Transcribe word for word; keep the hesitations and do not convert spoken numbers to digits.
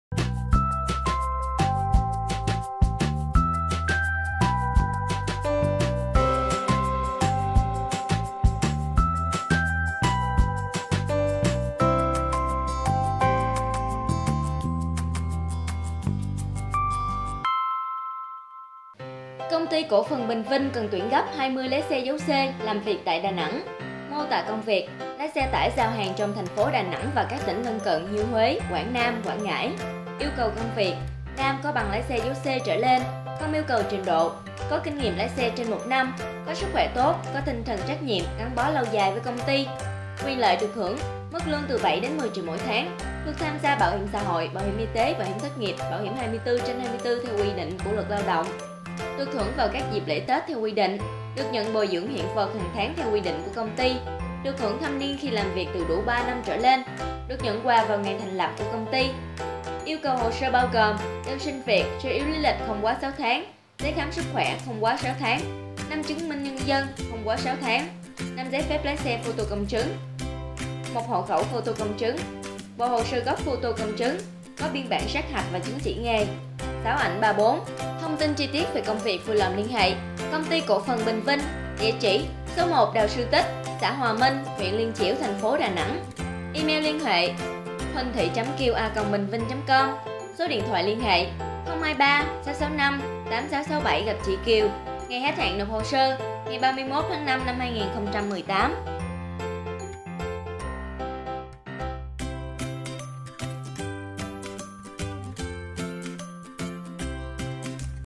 Công ty cổ phần Bình Vinh cần tuyển gấp hai mươi lái xe dấu C làm việc tại Đà Nẵng. Mô tả công việc: lái xe tải giao hàng trong thành phố Đà Nẵng và các tỉnh lân cận như Huế, Quảng Nam, Quảng Ngãi. Yêu cầu công việc: nam có bằng lái xe dấu C trở lên, không yêu cầu trình độ, có kinh nghiệm lái xe trên một năm, có sức khỏe tốt, có tinh thần trách nhiệm, gắn bó lâu dài với công ty. Quyền lợi được hưởng: mức lương từ bảy đến mười triệu mỗi tháng, được tham gia bảo hiểm xã hội, bảo hiểm y tế, bảo hiểm thất nghiệp, bảo hiểm hai mươi tư trên hai mươi tư theo quy định của Luật Lao động. Được hưởng vào các dịp lễ Tết theo quy định, được nhận bồi dưỡng hiện vật hàng tháng theo quy định của công ty, được hưởng thâm niên khi làm việc từ đủ ba năm trở lên, được nhận quà vào ngày thành lập của công ty. Yêu cầu hồ sơ bao gồm đơn xin việc, số yếu lý lịch không quá sáu tháng, giấy khám sức khỏe không quá sáu tháng, năm chứng minh nhân dân không quá sáu tháng, năm giấy phép lái xe photo công chứng, một hộ khẩu photo công chứng, bộ hồ sơ gốc photo công chứng, có biên bản sát hạch và chứng chỉ nghề, sáu ảnh ba bốn. Thông tin chi tiết về công việc vui lòng liên hệ Công ty cổ phần Bình Vinh, địa chỉ số một Đào Sư Tích, xã Hòa Minh, huyện Liên Chiểu, thành phố Đà Nẵng. Email liên hệ huỳnh thị chấm kiều a còng bình vinh chấm com. Số điện thoại liên hệ không hai ba sáu sáu năm tám sáu sáu bảy gặp chị Kiều. Ngày hết hạn nộp hồ sơ ngày ba mươi mốt tháng năm năm hai nghìn không trăm mười tám.